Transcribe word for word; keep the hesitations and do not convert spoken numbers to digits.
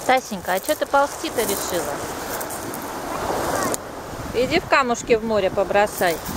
Тасенька, а что ты ползти-то решила? Иди в камушки в море побросай.